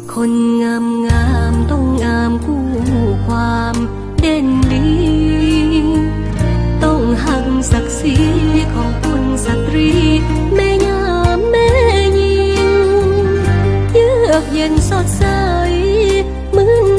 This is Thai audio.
คนงามงามต้องงามคู่ความเด่นดีต้องหักศักดิ์ศรีของคุณสตรีแม่ยามแม่หญิงเยือกเย็นสดใสเหมือน